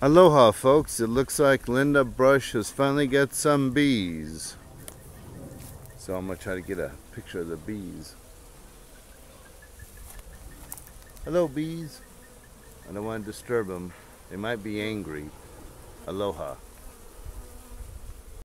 Aloha folks, it looks like Linda Brush has finally got some bees. So I'm going to try to get a picture of the bees. Hello bees. I don't want to disturb them. They might be angry. Aloha.